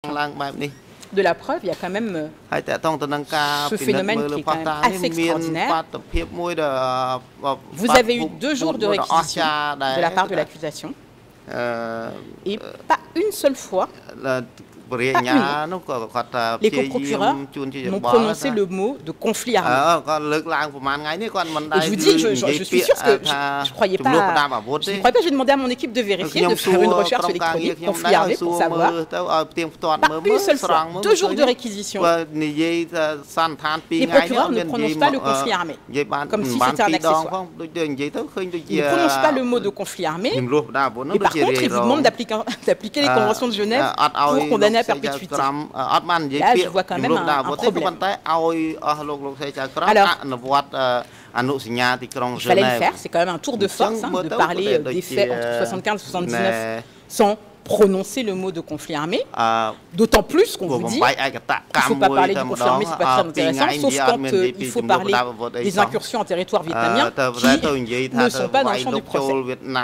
de la preuve, il y a quand même ce phénomène qui est quand même assez extraordinaire. Vous avez eu 2 jours de réquisition de la part de l'accusation et pas une seule fois, les coprocureurs n'ont prononcé le mot de conflit armé. Et je vous dis, je suis sûr que je ne croyais pas, j'ai demandé à mon équipe de vérifier, de faire une recherche électronique, conflit armé, pour savoir. Pas une seule fois, 2 jours de réquisition, les procureurs ne prononcent pas le conflit armé, comme si c'était un accessoire. Ils ne prononcent pas le mot de conflit armé, mais par contre, ils vous demandent d'appliquer les conventions de Genève pour condamner à perpétuité. Là, je vois quand même un problème. Alors, il fallait le faire, c'est quand même un tour de force de parler des faits entre 1975 et 1979 sans prononcer le mot de conflit armé, d'autant plus qu'on vous dit qu'il ne faut pas parler du conflit armé, c'est pas très intéressant, sauf quand il faut parler des incursions en territoire vietnamien qui ne sont pas dans le champ du procès.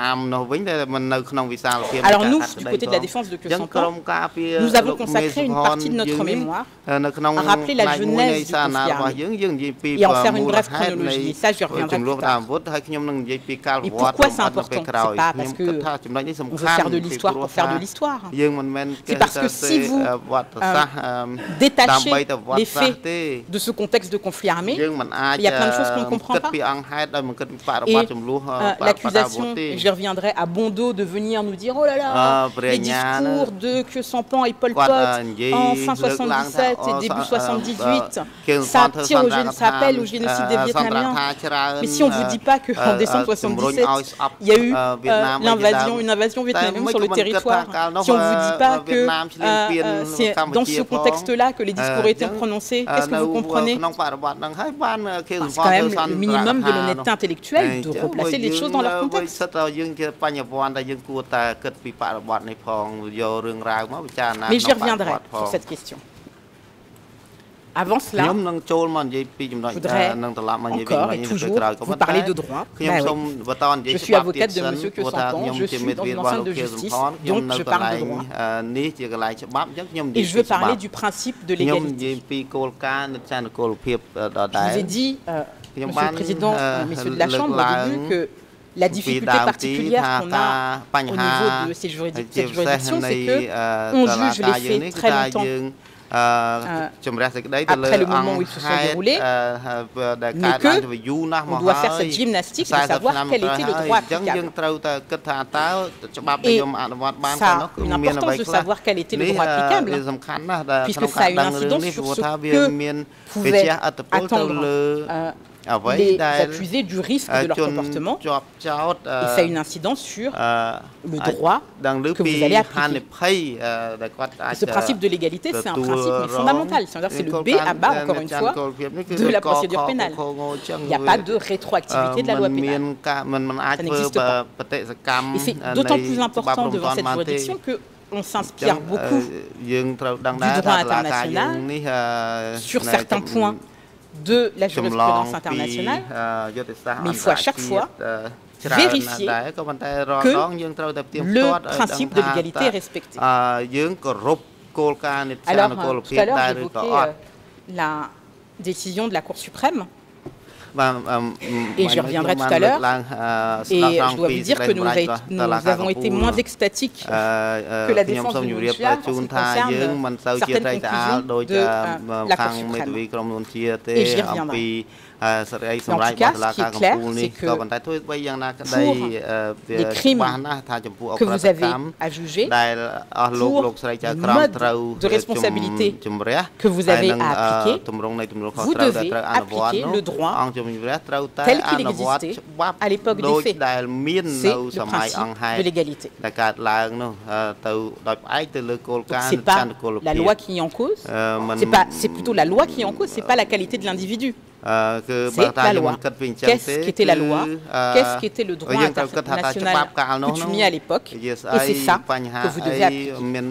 Alors nous, du côté de la défense de Que Sampan, nous avons consacré une partie de notre mémoire à rappeler la genèse du conflit armé et en faire une brève chronologie. Et ça, j'y reviendrai plus tard. Et pourquoi c'est important? C'est pas parce qu'on veut faire de l'histoire pour faire de l'histoire. C'est parce que si vous détachez les faits de ce contexte de conflit armé, il y a plein de choses qu'on ne comprend pas. Et l'accusation, j'y reviendrai, a bon dos de venir nous dire « Oh là là, les discours de Que Sampan et Pol Pot en fin 77 et début 78, ça appelle au génocide des Vietnamiens. » Mais si on ne vous dit pas qu'en décembre 77, il y a eu une invasion vietnamienne sur le territoire, si on ne vous dit pas que c'est dans ce contexte-là que les discours ont été prononcés, qu'est-ce que vous comprenez? C'est quand même le minimum de l'honnêteté intellectuelle de replacer les choses dans leur contexte. Mais j'y reviendrai sur cette question. Avant cela, je voudrais encore et toujours vous parler de droit. Je suis avocate de M. Que Sampan, je suis dans une enceinte de justice, donc je parle de droit. Et je veux parler du principe de l'égalité. Je vous ai dit, Monsieur le Président, Messieurs de la Chambre, au début, que la difficulté particulière qu'on a au niveau de cette juridiction, c'est qu'on juge les faits très longtemps après le moment où ils se sont déroulés, mais qu'on doit faire cette gymnastique de savoir quel était le droit applicable. Et ça a une importance de savoir quel était le droit applicable, puisque ça a une incidence sur ce que pouvaient attendre les accusés du risque de leur comportement, et ça a une incidence sur le droit que vous allez appliquer. Et ce principe de l'égalité, c'est un principe fondamental, c'est-à-dire c'est le B à bas, encore une fois, de la procédure pénale. Il n'y a pas de rétroactivité de la loi pénale. Ça n'existe pas. Et c'est d'autant plus important devant cette juridiction qu'on s'inspire beaucoup du droit international sur certains points de la jurisprudence internationale, mais il faut à chaque fois vérifier que le principe de l'égalité est respecté. Alors, tout à l'heure, j'évoquais la décision de la Cour suprême, et j'y reviendrai tout à l'heure, et je dois vous dire que nous avons été moins extatiques que la défense de Nguyen en ce qui concerne certaines conclusions de la Cour suprême. Et j'y reviendrai. En tout cas, ce qui est clair, c'est que pour les crimes que vous avez à juger, pour le mode de responsabilité que vous avez à appliquer, vous devez appliquer le droit tel qu'il existait à l'époque des faits. C'est le principe de l'égalité. Ce n'est pas la loi qui est en cause, c'est plutôt la loi qui est en cause, ce n'est pas la qualité de l'individu. C'est la loi. Qu'est-ce qu'était la loi? Qu'est-ce qu'était le droit international coutumier à l'époque? Et c'est ça que vous devez appliquer.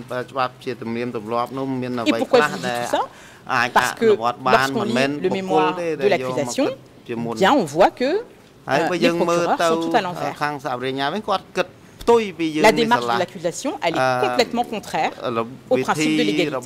Et pourquoi je vous dis tout ça? Parce que lorsqu'on lit le mémoire de l'accusation, bien on voit que les procureurs sont tout à l'envers. La démarche de l'accusation, elle est complètement contraire au principe de l'égalité.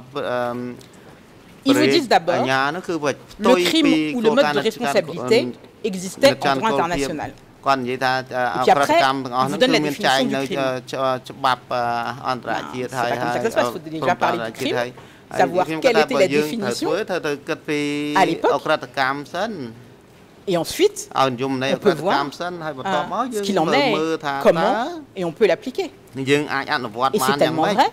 Ils vous disent d'abord le crime ou le mode de responsabilité existait en droit international. Et puis après, ils vous donnent la définition du crime. C'est pas comme ça que ça se passe, il faut déjà parler du crime, savoir quelle était la définition à l'époque. Et ensuite, on peut voir ce qu'il en est, comment, et on peut l'appliquer. Et c'est tellement vrai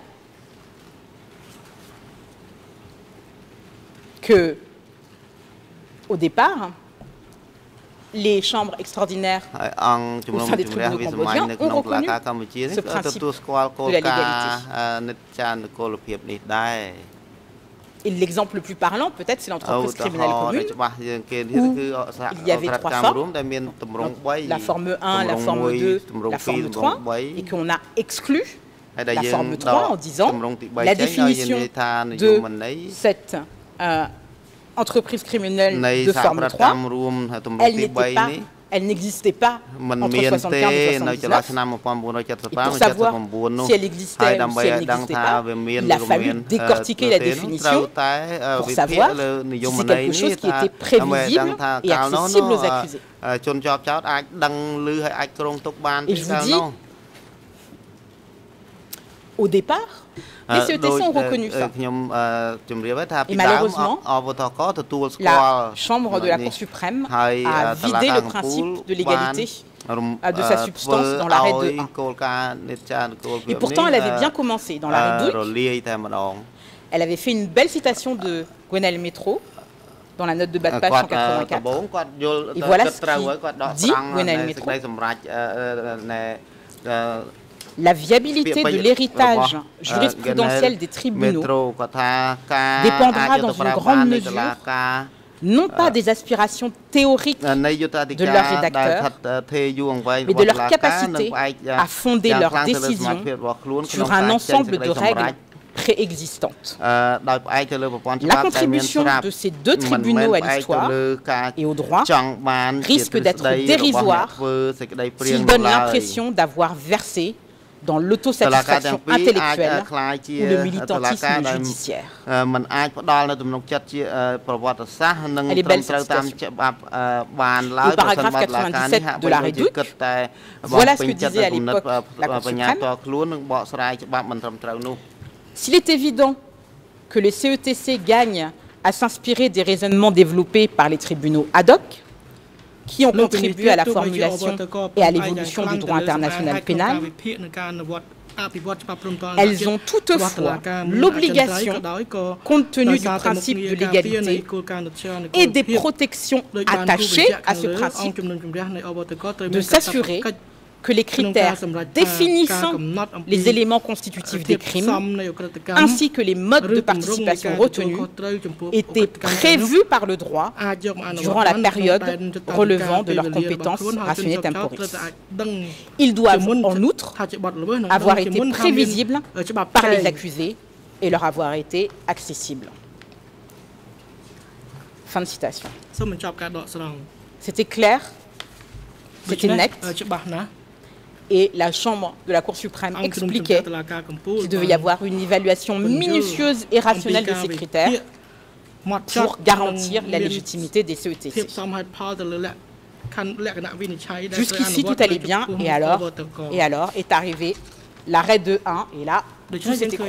que, au départ, les chambres extraordinaires au sein des tribunaux cambodgiens ont reconnu ce principe de la légalité. Et l'exemple le plus parlant, peut-être, c'est l'entreprise criminelle commune, où il y avait 3 formes, la forme 1, la forme 2, la forme 3, et qu'on a exclu la forme 3 en disant la définition de cette entreprise criminelle de forme 3, elle n'existait pas entre 75 et 79. Et pour savoir si elle existait ou si elle n'existait pas, il a fallu décortiquer la définition pour savoir si c'est quelque chose qui était prévisible et accessible aux accusés. Et je vous dis, au départ, les CETC ont reconnu ça. Et malheureusement, la Chambre de la Cour suprême a vidé le principe de l'égalité de sa substance dans l'arrêt de 1. Et pourtant, elle avait bien commencé dans l'arrêt 2. Elle avait fait une belle citation de Gwenaël Métro dans la note de bas de page 184. Et voilà ce qu'il dit Gwenaël Métro. La viabilité de l'héritage jurisprudentiel des tribunaux dépendra dans une grande mesure non pas des aspirations théoriques de leurs rédacteurs, mais de leur capacité à fonder leurs décisions sur un ensemble de règles préexistantes. La contribution de ces deux tribunaux à l'histoire et au droit risque d'être dérisoire s'ils donnent l'impression d'avoir versé dans l'autosatisfaction intellectuelle ou le militantisme judiciaire. Elle est belle cette citation. Le paragraphe 97 de l'arrêt Duc, voilà ce que disait à l'époque la Cour suprême. S'il est évident que le CETC gagne à s'inspirer des raisonnements développés par les tribunaux ad hoc, qui ont contribué à la formulation et à l'évolution du droit international pénal, elles ont toutefois l'obligation, compte tenu du principe de l'égalité et des protections attachées à ce principe, de s'assurer que les critères définissant les éléments constitutifs des crimes, ainsi que les modes de participation retenus, étaient prévus par le droit durant la période relevant de leurs compétences rationnelles temporis. Ils doivent en outre avoir été prévisibles par les accusés et leur avoir été accessibles. Fin de citation. C'était clair, c'était net. Et la Chambre de la Cour suprême expliquait qu'il devait y avoir une évaluation minutieuse et rationnelle de ces critères pour garantir la légitimité des CETC. Jusqu'ici, tout allait bien, et alors est arrivé l'arrêt de 1, et là, tout s'est écroulé.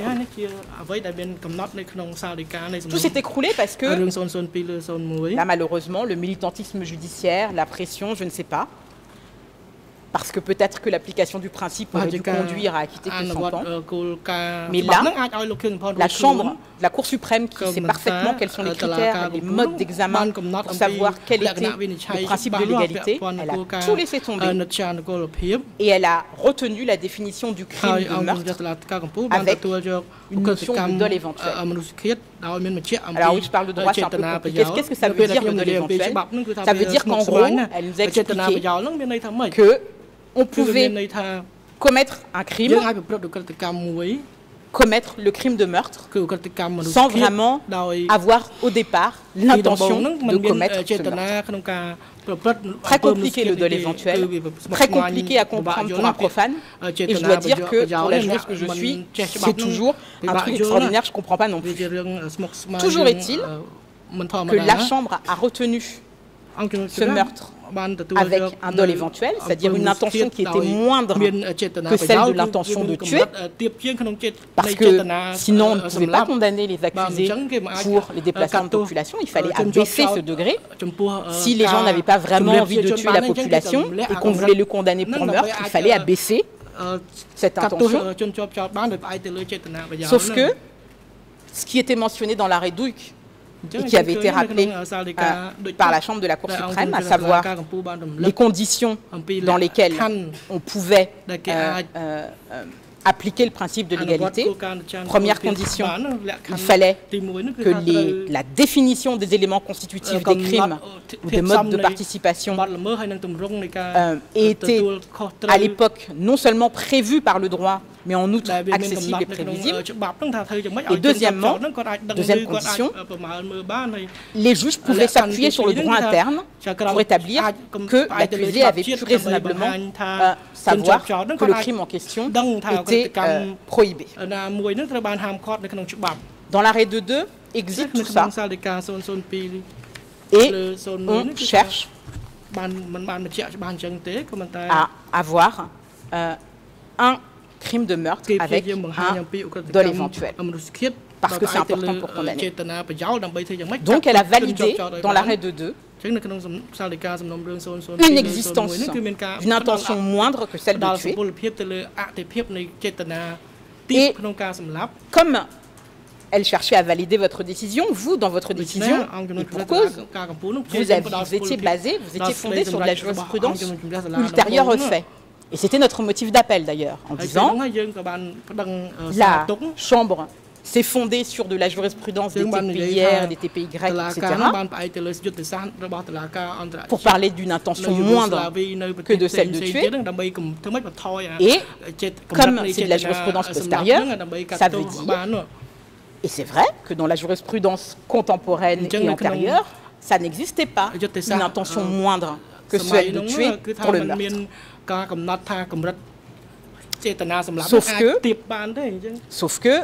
Tout s'est écroulé parce que, là, malheureusement, le militantisme judiciaire, la pression, je ne sais pas, parce que peut-être que l'application du principe aurait dû conduire à acquitter que 100 ans. Mais là, la Chambre, la Cour suprême, qui sait parfaitement quels sont les critères, les modes d'examen pour savoir quel était le principe de l'égalité, elle a tout laissé tomber et elle a retenu la définition du crime de meurtre avec une notion de dol éventuel. Alors oui, je parle de droit, c'est un peu compliqué. Qu'est-ce que ça veut dire, le dol éventuel? Ça veut dire qu'en gros, elle nous a expliqué que on pouvait commettre un crime, commettre le crime de meurtre sans vraiment avoir au départ l'intention de commettre ce meurtre. Très compliqué le dol éventuel, très compliqué à comprendre pour un profane. Et je dois dire que pour la juriste que je suis, c'est toujours un truc extraordinaire, je ne comprends pas non plus. Toujours est-il que la Chambre a retenu ce meurtre avec un dol éventuel, c'est-à-dire une intention qui était moindre que celle de l'intention de tuer, parce que sinon on ne pouvait pas condamner les accusés pour les déplacements de population, il fallait abaisser ce degré. Si les gens n'avaient pas vraiment envie de tuer la population et qu'on voulait le condamner pour meurtre, il fallait abaisser cette intention. Sauf que ce qui était mentionné dans l'arrêt Douik, et qui avait été rappelé par la Chambre de la Cour suprême, à savoir les conditions dans lesquelles on pouvait appliquer le principe de l'égalité. Première condition, il fallait que la définition des éléments constitutifs des crimes ou des modes de participation ait été à l'époque non seulement prévue par le droit, mais en outre accessible et prévisible. Et deuxièmement, deuxième condition, les juges pouvaient s'appuyer sur le droit interne pour établir que l'accusé avait pu raisonnablement savoir que le crime en question était prohibé. Dans l'arrêt 2.2 existe tout ça. Et on cherche à avoir un crime de meurtre avec un dol éventuel, parce que c'est important pour condamner. Donc elle a validé dans l'arrêt 2.2 une existence d'une intention moindre que celle de tuer. Et comme elle cherchait à valider votre décision, vous, dans votre décision, et pour cause, vous étiez basé, vous étiez fondé sur de la jurisprudence ultérieure au fait. Et c'était notre motif d'appel d'ailleurs, en disant la Chambre s'est fondée sur de la jurisprudence des TPIR, des TPY, etc. pour parler d'une intention moindre que de celle de tuer. Et comme c'est de la jurisprudence postérieure, ça veut dire, et c'est vrai que dans la jurisprudence contemporaine et antérieure, ça n'existait pas une intention moindre que celle de tuer pour le meurtre. Sauf que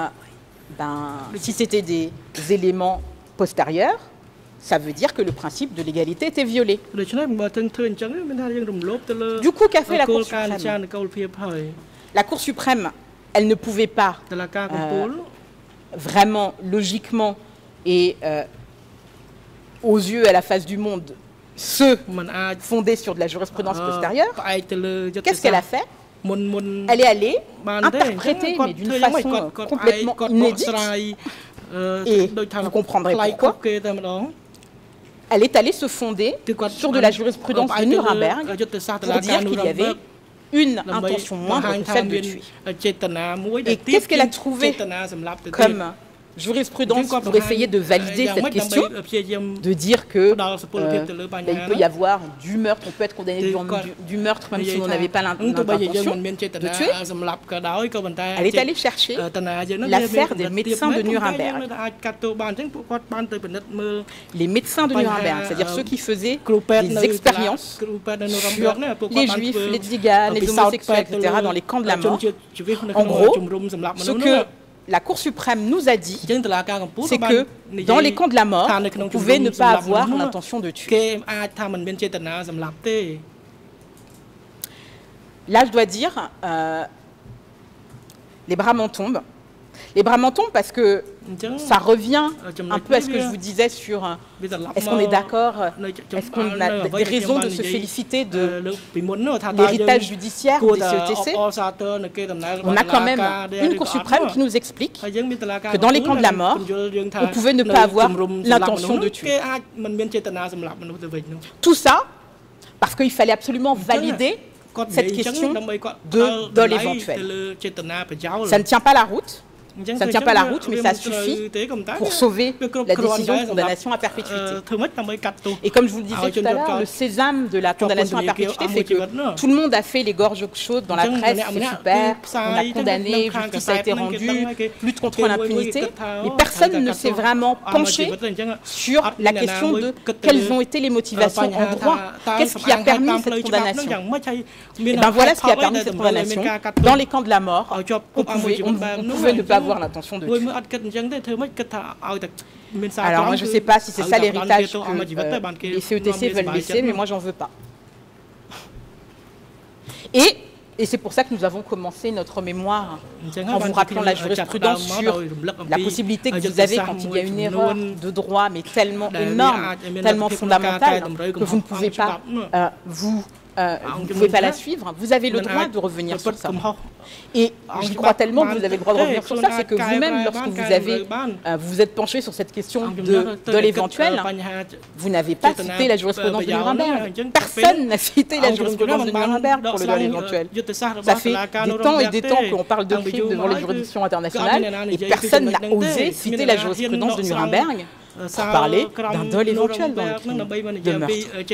si c'était des éléments postérieurs, ça veut dire que le principe de l'égalité était violé. Du coup, qu'a fait la Cour suprême? La Cour suprême, elle ne pouvait pas vraiment, logiquement et aux yeux à la face du monde, se fonder sur de la jurisprudence postérieure. Qu'est-ce qu'elle a fait? Elle est allée interpréter, mais d'une façon complètement inédite, et vous comprendrez pourquoi. Elle est allée se fonder sur de la jurisprudence de Nuremberg pour dire qu'il y avait une intention moindre que celle de tuer. Et qu'est-ce qu'elle a trouvé comme jurisprudence pour essayer de valider cette question, de dire que il peut y avoir du meurtre, on peut être condamné du meurtre même si on n'avait pas l'intention de tuer. Elle est allée chercher l'affaire des médecins de Nuremberg. Les médecins de Nuremberg, c'est-à-dire ceux qui faisaient des expériences sur les juifs, les tziganes, les homosexuels, etc. dans les camps de la mort. En gros, ce que la Cour suprême nous a dit, c'est que dans les camps de la mort, on pouvait ne pas avoir l'intention de tuer. Là, je dois dire, les bras m'en tombent. Les bras m'en tombent parce que ça revient un peu à ce que je vous disais sur est-ce qu'on est d'accord, est-ce qu'on a des raisons de se féliciter de l'héritage judiciaire des CETC. On a quand même une Cour suprême qui nous explique que dans les camps de la mort, on pouvait ne pas avoir l'intention de tuer. Tout ça parce qu'il fallait absolument valider cette question de dol éventuel. Ça ne tient pas la route. Ça ne tient pas la route, mais ça suffit pour sauver la décision de condamnation à perpétuité. Et comme je vous le disais tout à l'heure, le sésame de la condamnation à perpétuité fait que tout le monde a fait les gorges chaudes dans la presse, c'est super, on a condamné, justice a été rendue, lutte contre l'impunité, mais personne ne s'est vraiment penché sur la question de quelles ont été les motivations en droit, qu'est-ce qui a permis cette condamnation. Et bien voilà ce qui a permis cette condamnation. Dans les camps de la mort, on pouvait ne pas avoir l'intention de tuer. Alors moi je ne sais pas si c'est ça l'héritage que les CETC veulent laisser, mais moi j'en veux pas. Et c'est pour ça que nous avons commencé notre mémoire en vous rappelant la jurisprudence sur la possibilité que vous avez quand il y a une erreur de droit, mais tellement énorme, tellement fondamentale, que vous ne pouvez pas vous ne pouvez pas la suivre, vous avez le droit de revenir sur ça. Et j'y crois tellement que vous avez le droit de revenir sur ça, c'est que vous-même, lorsque vous vous êtes penché sur cette question de l'éventuel, vous n'avez pas cité la jurisprudence de Nuremberg. Personne n'a cité la jurisprudence de Nuremberg pour le de l'éventuel. Ça fait des temps et des temps qu'on parle de crimes devant les juridictions internationales et personne n'a osé citer la jurisprudence de Nuremberg pour parler d'un dol éventuel dans le crime de meurtre.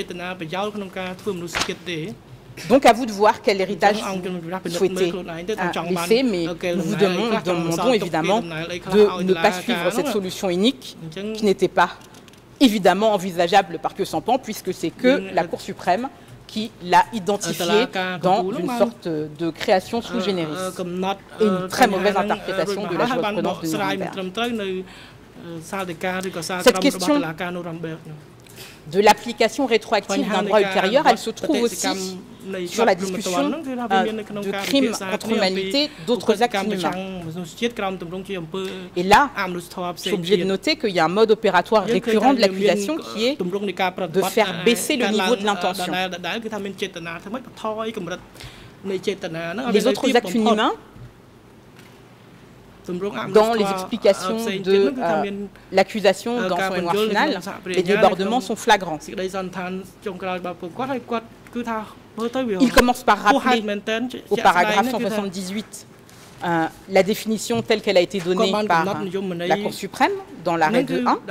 Donc à vous de voir quel héritage vous souhaitez laisser, mais nous vous demandons évidemment de ne pas suivre cette solution unique qui n'était pas évidemment envisageable par que sans pan, puisque c'est que la Cour suprême qui l'a identifié dans une sorte de création sui generis et une très mauvaise interprétation de la jurisprudence de Nuremberg. Cette question de l'application rétroactive d'un droit ultérieur, elle se trouve aussi sur la discussion de crimes contre l'humanité, d'autres actes inhumains. Et là, je suis obligé de noter qu'il y a un mode opératoire récurrent de l'accusation qui est de faire baisser le niveau de l'intention. Les autres actes inhumains, dans les explications de l'accusation dans son mémoire final, les débordements sont flagrants. Il commence par rappeler au paragraphe 178 la définition telle qu'elle a été donnée par la Cour suprême dans l'arrêt de 1,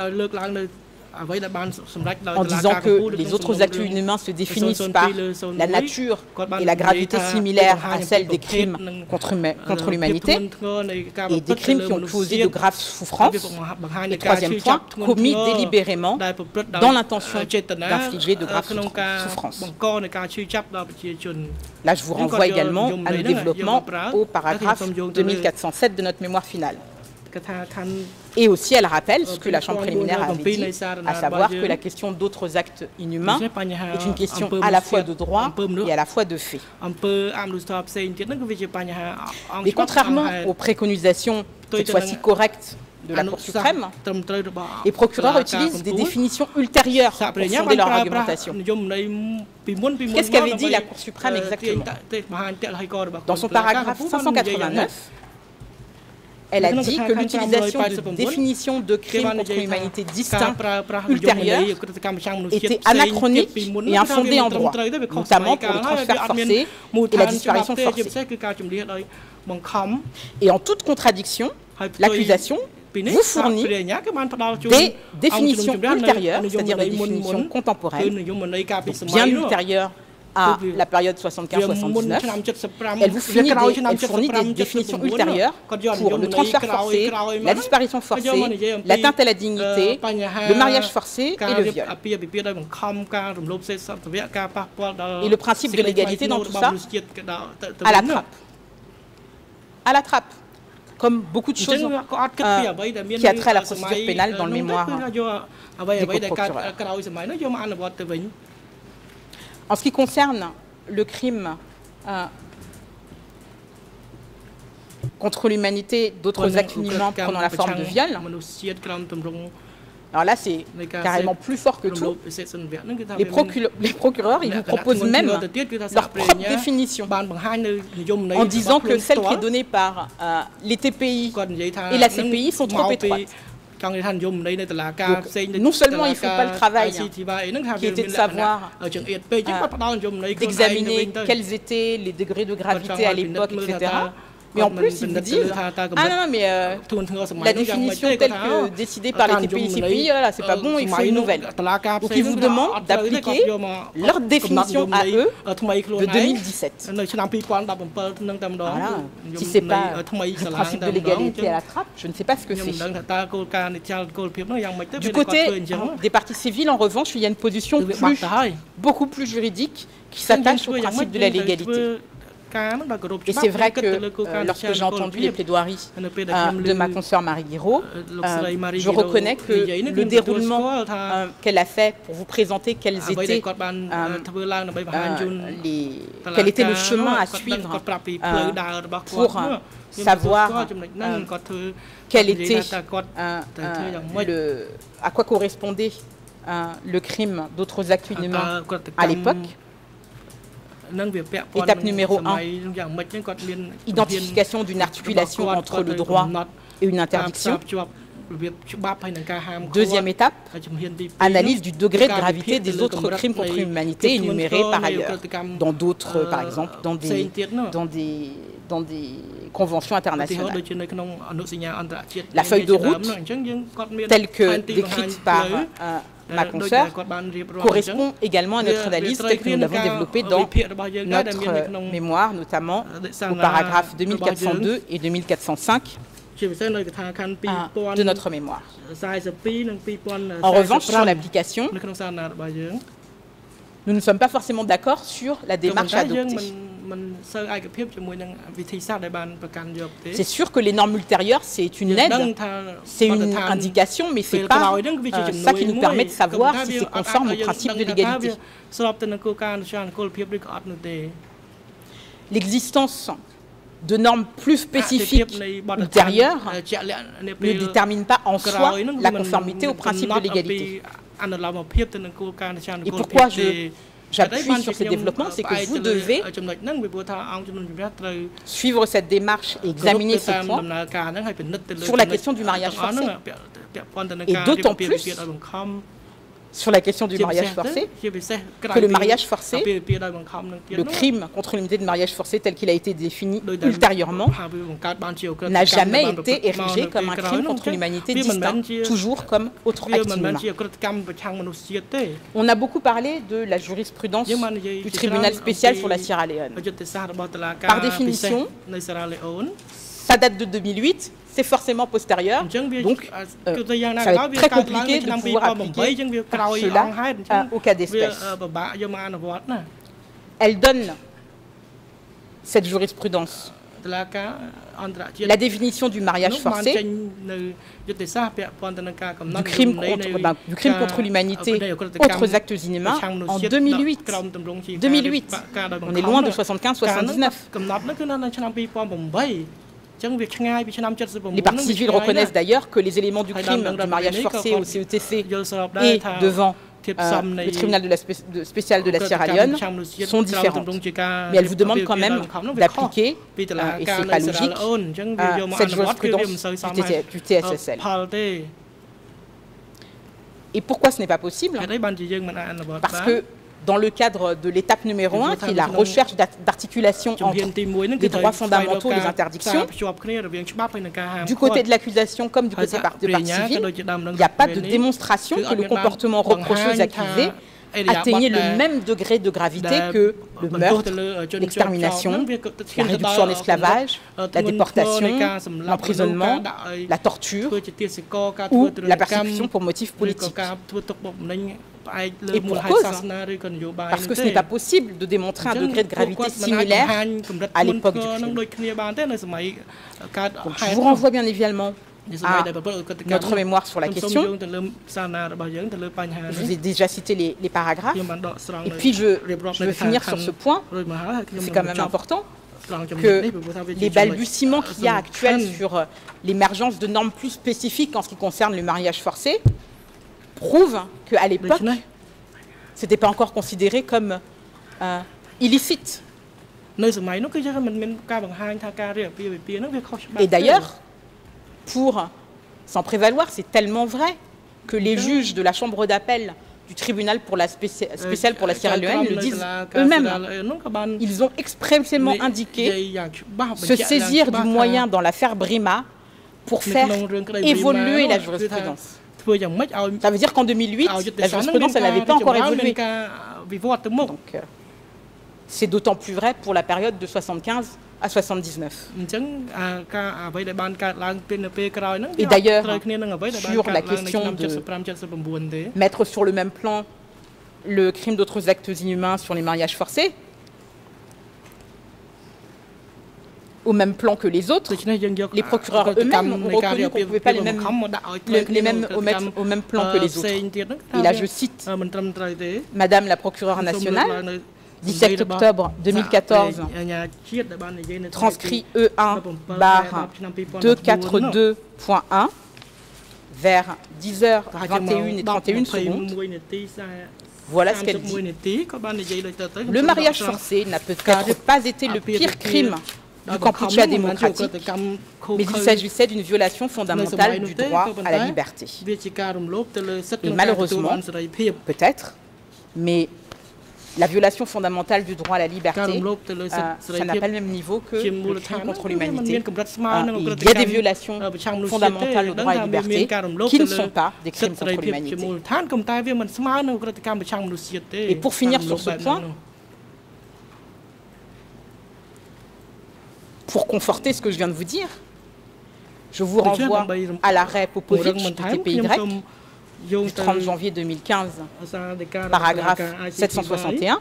en disant que les autres actes inhumains se définissent par la nature et la gravité similaire à celle des crimes contre l'humanité et des crimes qui ont causé de graves souffrances. Et troisième point, commis délibérément dans l'intention d'infliger de graves souffrances. Là, je vous renvoie également à nos développements au paragraphe 2407 de notre mémoire finale. Et aussi, elle rappelle ce que la Chambre préliminaire avait dit, à savoir que la question d'autres actes inhumains est une question à la fois de droit et à la fois de fait. Mais contrairement aux préconisations, cette fois-ci correctes, de la Cour suprême, les procureurs utilisent des définitions ultérieures pour fonder leur argumentation. Qu'est-ce qu'avait dit la Cour suprême exactement? Dans son paragraphe 589, elle a dit que l'utilisation de définitions de crimes contre l'humanité distincts, ultérieures, était anachronique et infondée en droit, notamment pour le transfert forcé et la disparition forcée. Et en toute contradiction, l'accusation vous fournit des définitions ultérieures, c'est-à-dire des définitions contemporaines, bien ultérieures à la période 75-79, elle vous fournit des définitions ultérieures pour le transfert forcé, la disparition forcée, l'atteinte à la dignité, le mariage forcé et le viol. Et le principe de l'égalité dans tout ça, à la trappe. À la trappe. Comme beaucoup de choses qui a trait à la procédure pénale dans le mémoire des procureurs. En ce qui concerne le crime contre l'humanité, d'autres actes inhumains prenant la forme de viol, alors là c'est carrément plus fort que tout. Les procureurs, ils vous proposent même leur propre définition en disant que celle qui est donnée par les TPI et la CPI sont trop étroites. Donc, non seulement il ne faut pas le travail qui était de savoir, d'examiner quels étaient les degrés de gravité à l'époque, etc., Mais en plus, ils vous disent ah non, mais la définition telle que décidée par les TPI-CPI, c'est pas bon, il faut une nouvelle. Donc ils vous demandent d'appliquer leur définition à eux de 2017. Voilà. Si c'est pas le principe de l'égalité à la trappe, je ne sais pas ce que c'est. Du côté des parties civiles, en revanche, il y a une position beaucoup plus juridique qui s'attache au principe de la légalité. Et c'est vrai que lorsque j'ai entendu les plaidoiries de ma consoeur Marie Guiraud, je reconnais que le déroulement qu'elle a fait pour vous présenter quel était le chemin à suivre pour savoir quel était à quoi correspondait le crime d'autres actes inhumains à l'époque. Étape numéro 1, identification d'une articulation entre le droit et une interdiction. Deuxième étape, analyse du degré de gravité des autres crimes contre l'humanité énumérés par ailleurs, dans d'autres, par exemple, dans des conventions internationales. La feuille de route, telle que décrite par ma consoeur, correspond également à notre analyse telle que nous l'avons développée dans notre mémoire, notamment au paragraphe 2402 et 2405 de notre mémoire. En revanche, sur l'application, nous ne sommes pas forcément d'accord sur la démarche adoptée. C'est sûr que les normes ultérieures, c'est une aide, c'est une indication, mais ce n'est pas ça qui nous permet de savoir si c'est conforme au principe de l'égalité. L'existence de normes plus spécifiques ultérieures ne détermine pas en soi la conformité au principe de l'égalité. Et pourquoi j'appuie sur ces développements, c'est que vous devez suivre cette démarche et examiner ces points sur la question du mariage forcé. Et d'autant plus sur la question du mariage forcé, que le mariage forcé, le crime contre l'unité de mariage forcé tel qu'il a été défini ultérieurement, n'a jamais été érigé comme un crime contre l'humanité distinct, toujours comme autre acte humain. On a beaucoup parlé de la jurisprudence du tribunal spécial sur la Sierra Leone. Par définition, ça date de 2008, c'est forcément postérieur, donc ça va être très compliqué de pouvoir appliquer cela au cas d'espèce. Elle donne cette jurisprudence, la définition du mariage forcé, du crime contre l'humanité, autres actes inhumains, en 2008. 2008, on est loin de 75-79. Les parties civiles reconnaissent d'ailleurs que les éléments du crime du mariage forcé au CETC et devant le tribunal spécial de la Sierra Leone sont différentes. Mais elles vous demandent quand même d'appliquer, et ce n'est pas logique, cette jurisprudence du TSSL. Et pourquoi ce n'est pas possible? Parce que dans le cadre de l'étape numéro 1, qui est la recherche d'articulation entre les droits fondamentaux et les interdictions, du côté de l'accusation comme du côté de partie civile, il n'y a pas de démonstration que le comportement reproché aux accusés atteignait le même degré de gravité que le meurtre, l'extermination, la réduction en esclavage, la déportation, l'emprisonnement, la torture ou la persécution pour motif politique. Et pour cause, parce que ce n'est pas possible de démontrer un degré de gravité similaire à l'époque du crime. Donc, je vous renvoie bien évidemment à notre mémoire sur la question. Je vous ai déjà cité les paragraphes. Et puis, je veux finir sur ce point. C'est quand même important que les balbutiements qu'il y a actuels sur l'émergence de normes plus spécifiques en ce qui concerne le mariage forcé prouvent qu'à l'époque, ce n'était pas encore considéré comme illicite. Et d'ailleurs, pour s'en prévaloir, c'est tellement vrai que les juges de la chambre d'appel du tribunal spécial pour la Sierra Leone le disent eux-mêmes. Ils ont expressément indiqué se saisir du moyen dans l'affaire Brima pour faire évoluer la jurisprudence. Ça veut dire qu'en 2008, la jurisprudence n'avait pas encore évolué. Donc, c'est d'autant plus vrai pour la période de 75 à 79. Et d'ailleurs, sur la question de mettre sur le même plan le crime d'autres actes inhumains sur les mariages forcés, au même plan que les autres, les procureurs eux-mêmes ont reconnu qu'on ne pouvait pas les mêmes au même plan que les autres. Et là, je cite Madame la procureure nationale, 17 octobre 2014, transcrit E1/242.1, vers 10h21 et 31 secondes. Voilà ce qu'elle dit. Le mariage forcé n'a peut-être pas été le pire crime du Kampuchea démocratique, mais il s'agissait d'une violation fondamentale du droit à la liberté. Et malheureusement, peut-être, mais la violation fondamentale du droit à la liberté, ça n'a pas le même niveau que le crime contre l'humanité. Il y a des violations fondamentales au droit à la liberté qui ne sont pas des crimes contre l'humanité. Et pour finir sur ce point, pour conforter ce que je viens de vous dire, je vous renvoie à l'arrêt Popovic du TPY du 30 janvier 2015, paragraphe 761,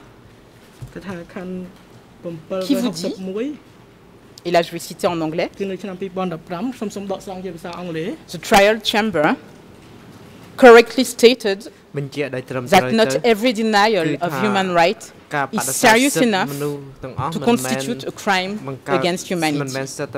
qui vous dit, et là je vais citer en anglais, The trial chamber correctly stated that not every denial of human rights is serious enough to constitute a crime against humanity.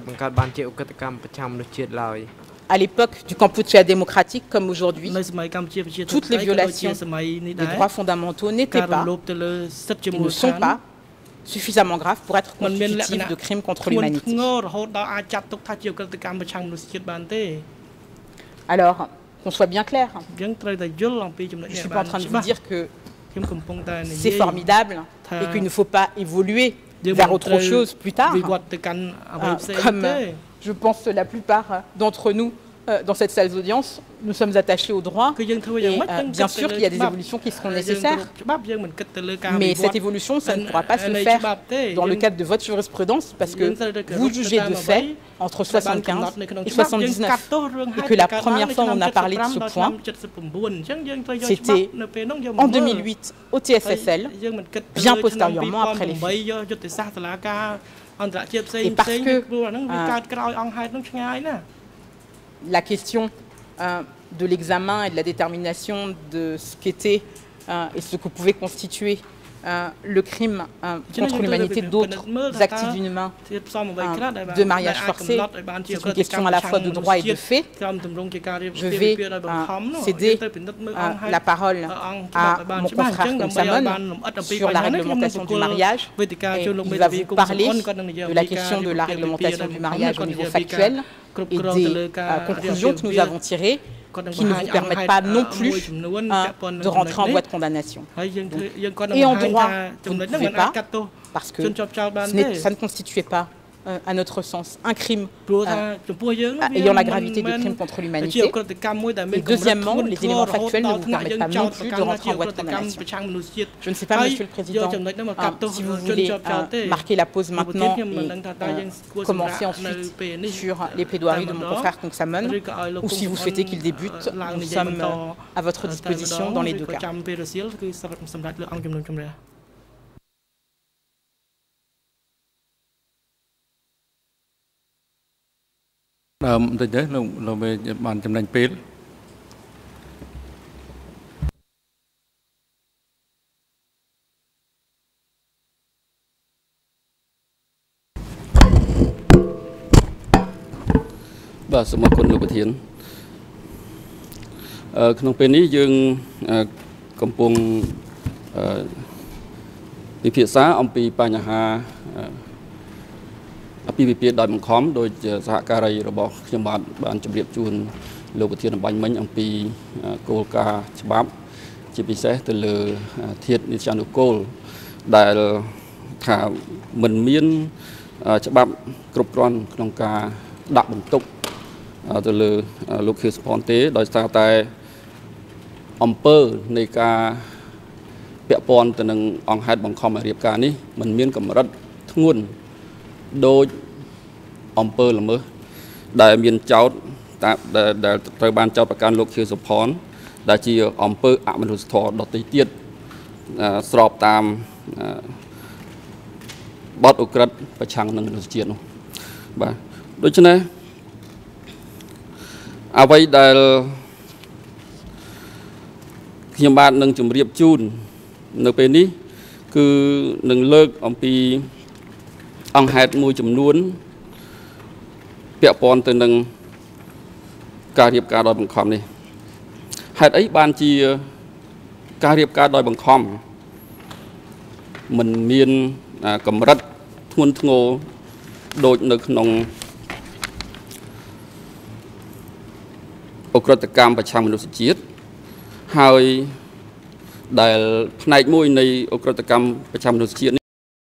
À l'époque du Kampuchea démocratique comme aujourd'hui, toutes les violations des droits fondamentaux n'étaient pas et ne sont pas suffisamment graves pour être constitutives de crimes contre l'humanité. Alors, qu'on soit bien clair, je ne suis pas en train de vous dire que c'est formidable et qu'il ne faut pas évoluer vers autre chose plus tard, comme je pense la plupart d'entre nous dans cette salle d'audience, nous sommes attachés au droit et bien sûr qu'il y a des évolutions qui seront nécessaires, mais cette évolution, ça ne pourra pas se faire dans le cadre de votre jurisprudence parce que vous jugez de fait entre 75 et 79 et que la première fois où on a parlé de ce point, c'était en 2008 au TSSL, bien postérieurement après les faits. Et parce que la question de l'examen et de la détermination de ce qu'était et ce que pouvait constituer le crime contre l'humanité d'autres actes inhumains de mariage forcé, c'est une question à la fois de droit et de fait. Je vais céder la parole à mon confrère Kongsamon sur la réglementation du mariage. Et il va vous parler de la question de la réglementation du mariage au niveau factuel et des conclusions que nous avons tirées qui ne vous permettent pas non plus de rentrer en voie de condamnation. Donc, et en droit, vous ne pouvez pas, parce que ça ne constituait pas, à notre sens, un crime ayant la gravité de crime contre l'humanité. Et deuxièmement, les éléments factuels ne vous permettent pas non plus de rentrer en voie de condamnation. Je ne sais pas, Monsieur le Président, si vous voulez marquer la pause maintenant et commencer ensuite sur les plaidoiries de mon confrère Kongsamon, ou si vous souhaitez qu'il débute, nous sommes à votre disposition dans les deux cas. Và số một quân lực thiện, trong bênนี้យើងកំពុងពិភាក្សាអំពីបញ្ហាអភិវិពាដោយបង្ខំដោយសហការីរបស់ខ្ញុំបានជម្រាបជូនលោកប្រធានបាញ់មិញអំពីគោលការណ៍ច្បាប់ជាពិសេសទៅលើធាតុនិច្ចានុគោលដែលថាមិនមានច្បាប់គ្រប់គ្រាន់ក្នុងការដាក់បន្ទុកទៅលើលោកខៀវសុផាន់ទេដោយសារតែអំពើនៃការពាក់ព័ន្ធទៅនឹងអង្គហេតុបង្ខំឲ្យរៀបការនេះมันមានកម្រិតធ្ងន់ដោយអំពើល្មើសដែលមានចោទដែលត្រូវបានចោទប្រកាន់លោកខៀវសុផាន់ដែលជាអំពើអមនុស្សធម៌ដទៃទៀតស្របតាមបទឧក្រិដ្ឋប្រឆាំងនឹងមនុស្សជាតិនោះបាទដូច្នេះអ្វីដែលខ្ញុំបាទនឹងជម្រាបជូននៅពេលនេះគឺនឹងលើកអំពីអង្គហេតុមួយចំនួនពាក់ព័ន្ធទៅនឹងការរៀបការដោយបង្ខំនេះហេតុអីបានជាការរៀបការដោយបង្ខំមិនមានកម្រិតធ្ងន់ធ្ងរដូចនៅក្នុងអក្រិតកម្មប្រឆាំងមនុស្សជាតិហើយដែលផ្នែកមួយនៃអក្រិតកម្មប្រឆាំងមនុស្សជាតិ